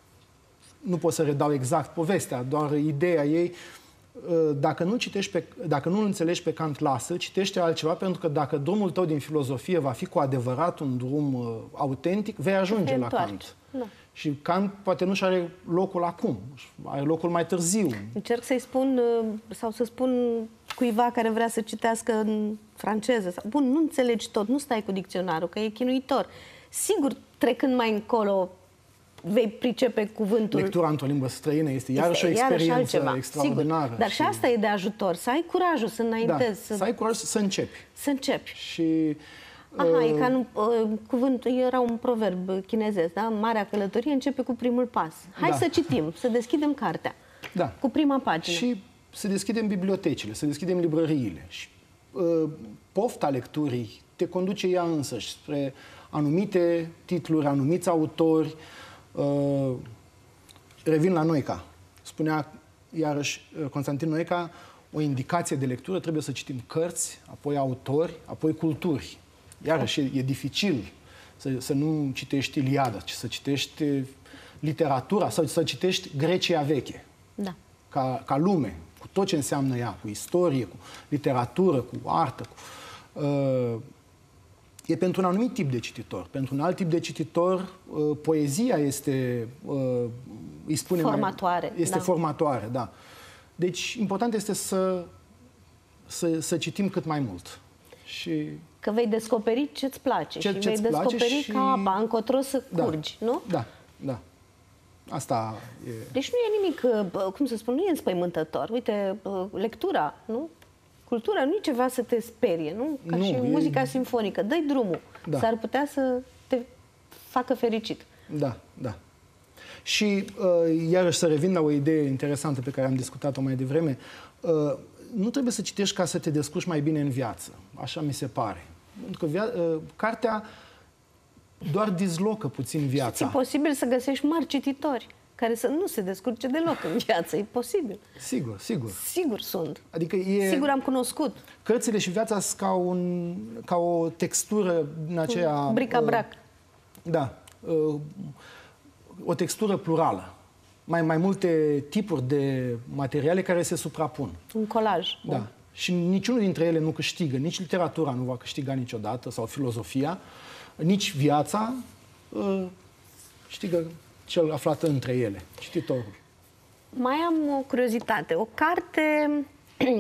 nu pot să redau exact povestea, doar ideea ei. Dacă nu citești pe, dacă nu înțelegi pe Kant, lasă, citește altceva, pentru că dacă drumul tău din filozofie va fi cu adevărat un drum uh, autentic, vei ajunge la Kant. Da. Și Kant poate nu-și are locul acum, are locul mai târziu. Încerc să-i spun, sau să spun cuiva care vrea să citească în franceză. Bun, nu înțelegi tot, nu stai cu dicționarul, că e chinuitor. Sigur, trecând mai încolo, vei pricepe cuvântul. Lectura într-o limbă străină este iarăși o experiență iarăși extraordinară. Sigur. Dar și... și asta e de ajutor, să ai curajul să înaintezi. Da, să... să ai curaj să începi. Să începi. Și... Aha, uh... e ca în, uh, cuvântul, era un proverb chinezesc, da? Marea călătorie începe cu primul pas. Hai da. să citim, să deschidem cartea. Da. Cu prima pagină. Și să deschidem bibliotecile, să deschidem librăriile. Și uh, pofta lecturii te conduce ea însăși spre anumite titluri, anumiți autori. Uh, revin la Noica. Spunea iarăși Constantin Noica, o indicație de lectură trebuie să citim cărți, apoi autori, apoi culturi. Iarăși e, e dificil să, să nu citești Iliada, ci să citești literatura sau să citești Grecia veche. Da. Ca, ca lume, cu tot ce înseamnă ea, cu istorie, cu literatură, cu artă. Cu, uh, E pentru un anumit tip de cititor. Pentru un alt tip de cititor, uh, poezia este, uh, îi spune formatoare. Mai, este da. formatoare, da. Deci, important este să, să, să citim cât mai mult. Și că vei descoperi ce-ți place ce, și ce vei descoperi și... ca apa, încotro să curgi, da, nu? Da, da. Asta e... Deci nu e nimic, cum să spun, nu e înspăimântător. Uite, lectura, nu? Cultura nu e ceva să te sperie, nu? Ca nu, și e... muzica simfonică. Dă-i drumul. Da. S-ar putea să te facă fericit. Da, da. Și uh, iarăși să revin la o idee interesantă pe care am discutat-o mai devreme. Uh, nu trebuie să citești ca să te descurci mai bine în viață. Așa mi se pare. Pentru că via- uh, cartea doar dizlocă puțin viața. E posibil să găsești mari cititori care să nu se descurce deloc în viață. E posibil. Sigur, sigur. Sigur sunt. Adică e... Sigur am cunoscut. Cărțile și viața sunt ca, un, ca o textură în aceea... Bric-a-brac. Uh, da. Uh, o textură plurală. Mai, mai multe tipuri de materiale care se suprapun. Un colaj. Da. Bun. Și niciunul dintre ele nu câștigă. Nici literatura nu va câștiga niciodată, sau filozofia, nici viața uh, câștigă cel aflat între ele, cititorul. Mai am o curiozitate. O carte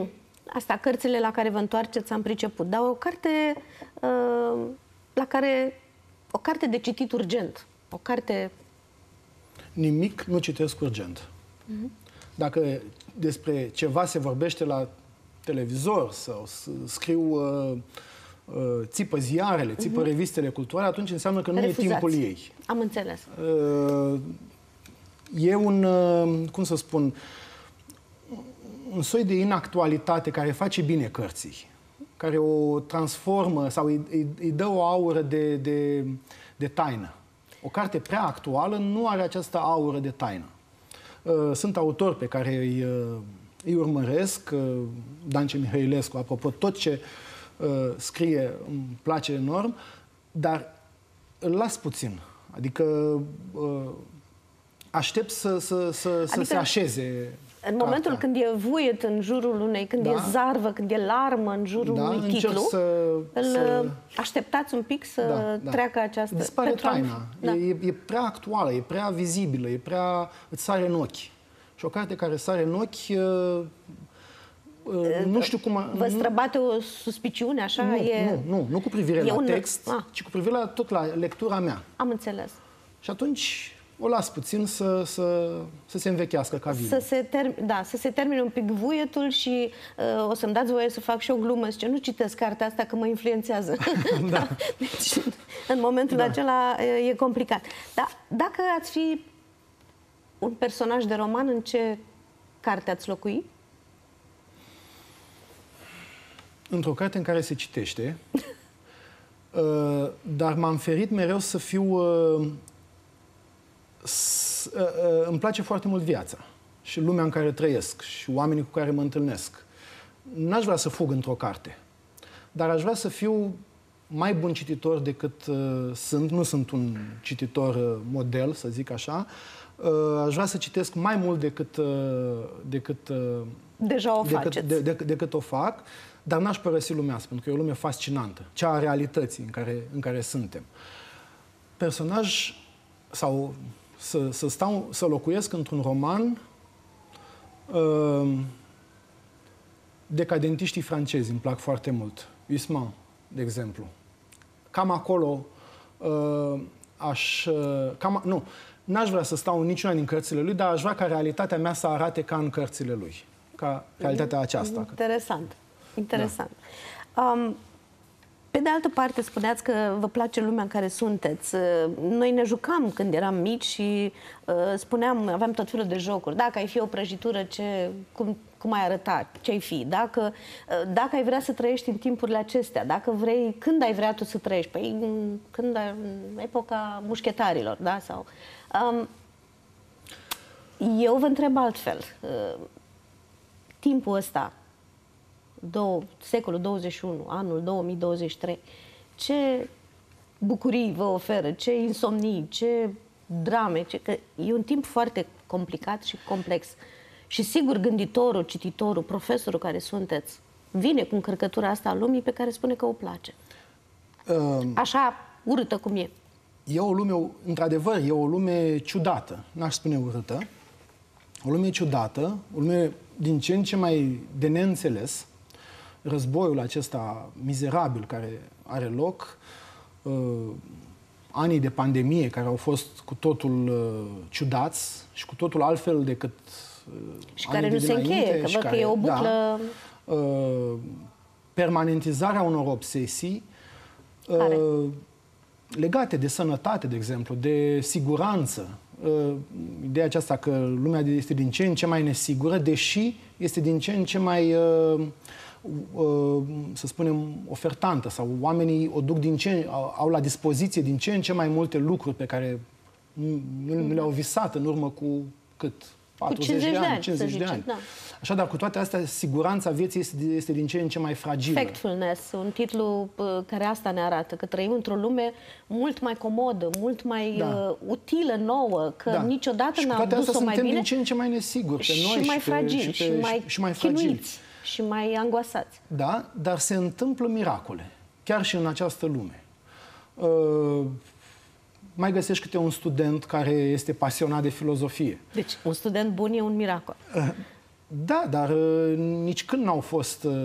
Asta, cărțile la care vă întoarceți, am priceput, dar o carte uh, la care... O carte de citit urgent. O carte... Nimic nu citesc urgent. Uh-huh. Dacă despre ceva se vorbește la televizor sau scriu, uh, uh, țipă ziarele, țipă uh-huh. revistele culturale, atunci înseamnă că nu Refuzați. E timpul ei. Am înțeles. Uh, e un, uh, cum să spun, un soi de inactualitate care face bine cărții, care o transformă sau îi, îi, îi dă o aură de, de, de taină. O carte prea actuală nu are această aură de taină. Sunt autori pe care îi, îi urmăresc, Dance Mihailescu, apropo, tot ce scrie îmi place enorm, dar îl las puțin. Adică aștept să, să, să, adică... să se așeze. În momentul cartea. Când e vuiet în jurul unei, când da. E zarvă, când e larmă în jurul da, unui titlu, să, îl să... așteptați un pic să da, da. treacă această... Dispare taina. Da. E, e prea actuală, e prea vizibilă, e prea... îți sare în ochi. Și o carte care sare în ochi... Uh, uh, nu știu cum... Vă străbate o suspiciune, așa? Nu, e... nu, nu, nu cu privire e la un... text, ah. ci cu privire la tot la lectura mea. Am înțeles. Și atunci... o las puțin să, să, să se învechească ca vin. Să se, term da, să se termine un pic vuietul și uh, o să-mi dați voie să fac și o glumă. Zice, nu citesc cartea asta că mă influențează. Da. Deci, în momentul da. Acela e complicat. Dar dacă ați fi un personaj de roman, în ce carte ați locui? Într-o carte în care se citește, uh, dar m-am ferit mereu să fiu... Uh, îmi place foarte mult viața și lumea în care trăiesc și oamenii cu care mă întâlnesc. N-aș vrea să fug într-o carte, dar aș vrea să fiu mai bun cititor decât uh, sunt. Nu sunt un cititor uh, model, să zic așa. Uh, aș vrea să citesc mai mult decât, uh, decât, uh, Deja o decât, faceți. de, de, decât o fac, dar n-aș părăsi lumea asta, pentru că e o lume fascinantă, cea a realității în care, în care suntem. Personaj sau... Să, să, stau, să locuiesc într-un roman uh, decadentiștii francezi, îmi plac foarte mult. Huysmans, de exemplu. Cam acolo uh, aș... Uh, cam, nu, n-aș vrea să stau în niciuna din cărțile lui, dar aș vrea ca realitatea mea să arate ca în cărțile lui. Ca realitatea aceasta. Interesant. Interesant. Da. Um, Pe de altă parte, spuneați că vă place lumea în care sunteți. Noi ne jucam când eram mici și uh, spuneam, aveam tot felul de jocuri. Dacă ai fi o prăjitură, ce, cum, cum ai arăta? Ce ai fi? Dacă, uh, dacă ai vrea să trăiești în timpurile acestea, dacă vrei, când ai vrea tu să trăiești? Păi când, în epoca mușchetarilor, da? Sau, um, eu vă întreb altfel. Uh, timpul ăsta, Două, secolul douăzeci și unu, anul două mii douăzeci și trei, ce bucurii vă oferă, ce insomnii, ce drame, ce... Că e un timp foarte complicat și complex. Și sigur gânditorul, cititorul, profesorul care sunteți, vine cu încărcătura asta a lumii pe care spune că o place. Um, Așa urâtă cum e. E o lume, într-adevăr, e o lume ciudată, n-aș spune urâtă. O lume ciudată, o lume din ce în ce mai de neînțeles. Războiul acesta mizerabil care are loc, uh, anii de pandemie care au fost cu totul uh, ciudați și cu totul altfel decât uh, și care nu se încheie, că văd că e o buclă... Da, uh, permanentizarea unor obsesii uh, legate de sănătate, de exemplu, de siguranță. Uh, ideea aceasta că lumea este din ce în ce mai nesigură, deși este din ce în ce mai... Uh, să spunem, ofertantă sau oamenii o duc din ce, au la dispoziție din ce în ce mai multe lucruri pe care nu le-au visat în urmă cu cât? patruzeci de ani, cincizeci de ani. Da. Așadar, cu toate astea, siguranța vieții este, este din ce în ce mai fragilă. Factfulness, un titlu care asta ne arată, că trăim într-o lume mult mai comodă, mult mai da. uh, utilă, nouă, că da. niciodată n-am dus-o mai bine. Din ce în ce mai nesiguri pe noi și mai fragili, și, pe, și, mai și mai fragili. Și mai angoasați. Da, dar se întâmplă miracole, chiar și în această lume. Uh, mai găsești câte un student care este pasionat de filozofie. Deci, un student bun e un miracol. Uh, Da, dar uh, nici când n-au fost uh,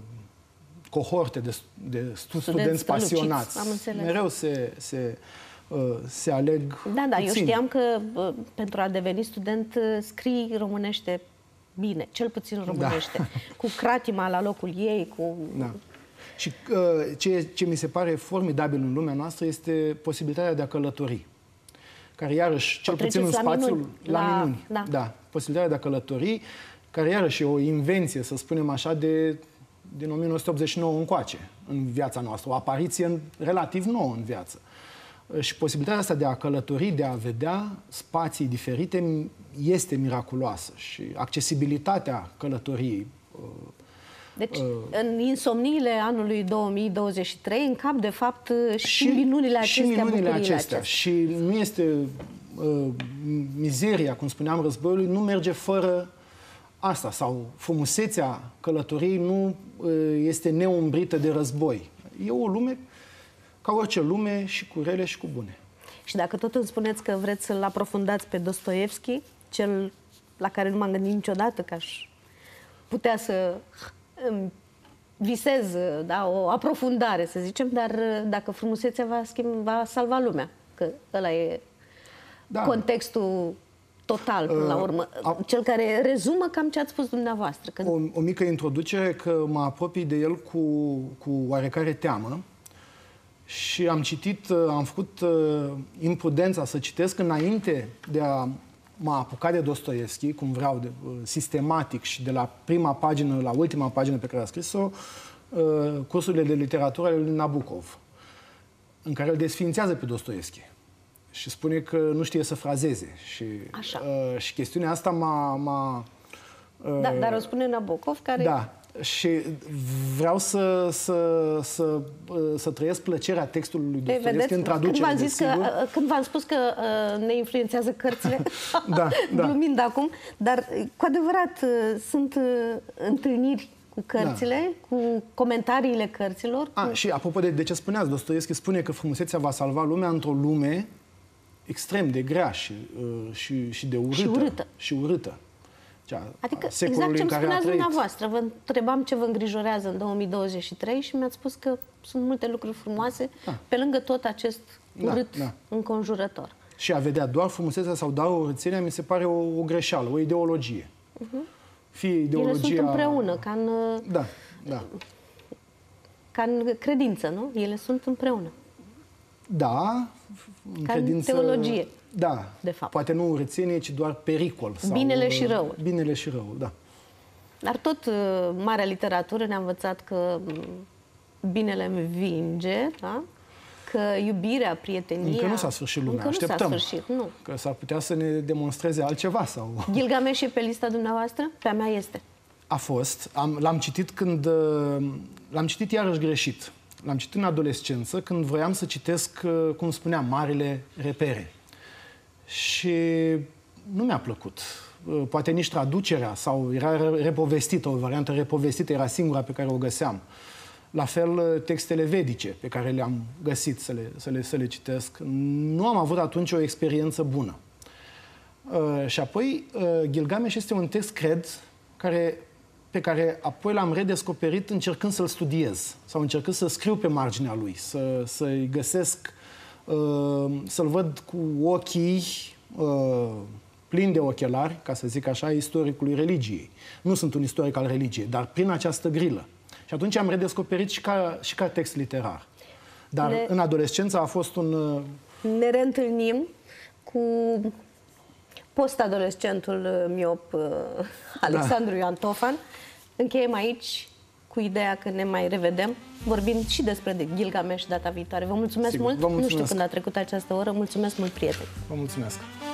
cohorte de, de stu studenți pasionați. Mereu se, se, uh, se aleg Da, da, puțin. eu știam că uh, pentru a deveni student uh, scrii românește bine, cel puțin românește, da. Cu cratima la locul ei, cu... Da. Și uh, ce, ce mi se pare formidabil în lumea noastră este posibilitatea de a călători. Care iarăși, cel puțin în spațiul... La, la minuni. Da. Da. Posibilitatea de a călători, care iarăși e o invenție, să spunem așa, de, din o mie nouă sute optzeci și nouă încoace în viața noastră. O apariție relativ nouă în viață. Și posibilitatea asta de a călători, de a vedea spații diferite, este miraculoasă. Și accesibilitatea călătoriei... Deci, uh, în insomniile anului două mii douăzeci și trei, în cap, de fapt, și, și minunile acestea, și minunile acestea. acestea. Și nu este uh, mizeria, cum spuneam, războiului, nu merge fără asta. Sau frumusețea călătoriei nu uh, este neumbrită de război. E o lume ca orice lume, și cu rele și cu bune. Și dacă tot îmi spuneți că vreți să-l aprofundați pe Dostoievski, cel la care nu m-am gândit niciodată că aș putea să visez, da, o aprofundare, să zicem, dar dacă frumusețea va, schimba, va salva lumea, că ăla e da. Contextul total, până uh, la urmă, a, cel care rezumă cam ce ați spus dumneavoastră. Că... O, o mică introducere, că mă apropii de el cu, cu oarecare teamă și am citit, am făcut uh, imprudența să citesc înainte de a mă apucat de Dostoievski, cum vreau, de, uh, sistematic și de la prima pagină la ultima pagină pe care a scris-o, uh, cursurile de literatură ale lui Nabokov, în care îl desființează pe Dostoievski și spune că nu știe să frazeze. Și, uh, și chestiunea asta m-a... Uh, da, dar o spune Nabokov, care... Da. Și vreau să, să, să, să trăiesc plăcerea textului lui Dostoievski în traducere. Când v-am zis că, când v-am spus că ne influențează cărțile, da, glumind da. acum, dar cu adevărat sunt întâlniri cu cărțile, da. Cu comentariile cărților. A, cu... Și apropo de, de ce spuneați, Dostoievski spune că frumusețea va salva lumea într-o lume extrem de grea și, și, și de urâtă. Și urâtă. Și urâtă. Adică exact ce îmi spuneați dumneavoastră. Vă întrebam ce vă îngrijorează în două mii douăzeci și trei și mi-ați spus că sunt multe lucruri frumoase, da. Pe lângă tot acest urât da, da. Înconjurător. Și a vedea doar frumusețea sau doar urățenia mi se pare o, o greșeală, o ideologie. Uh-huh. Fie ideologia... Ele sunt împreună, ca în, da, da. ca în credință, nu? Ele sunt împreună. Da, în ca credință... în teologie. Da, de fapt. Poate nu urățenie, ci doar pericol. Sau, binele și răul. Binele și răul, da. Dar tot marea literatură ne-a învățat că binele învinge, da? Că iubirea, prietenia... Încă nu s-a sfârșit lumea, încă așteptăm. Nu s-a sfârșit, nu. Că s-ar putea să ne demonstreze altceva sau... Gilgamesh e pe lista dumneavoastră? Pe a mea este. A fost. L-am citit când... L-am citit iarăși greșit. L-am citit în adolescență, când vroiam să citesc, cum spuneam, marile repere. Și nu mi-a plăcut. Poate nici traducerea, sau era repovestită, o variantă repovestită, era singura pe care o găseam. La fel, textele vedice pe care le-am găsit să le, să le, să le citesc. Nu am avut atunci o experiență bună. Uh, și apoi, uh, Gilgamesh este un text, cred, care, pe care apoi l-am redescoperit încercând să-l studiez sau încercând să scriu pe marginea lui, să, să-i găsesc, uh, să-l văd cu ochii uh, plini de ochelari, ca să zic așa, istoricului religiei. Nu sunt un istoric al religiei, dar prin această grilă. Și atunci am redescoperit și ca, și ca text literar. Dar ne, în adolescență a fost un... Ne reîntâlnim cu post-adolescentul miop Alexandru da. Ioan Tofan. Încheiem aici cu ideea că ne mai revedem, vorbind și despre de Gilgamesh data viitoare. Vă mulțumesc Sigur, mult. Vă mulțumesc. Nu știu când a trecut această oră. Mulțumesc mult, prieteni. Vă mulțumesc.